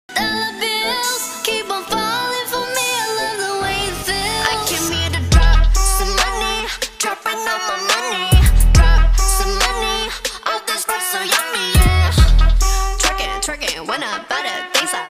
Dollar bills keep on falling for me. I love the way it feels. I came here to drop some money, dropping all my money. Drop some money, all this stuff so yummy, yeah. Twerking when I butter things up.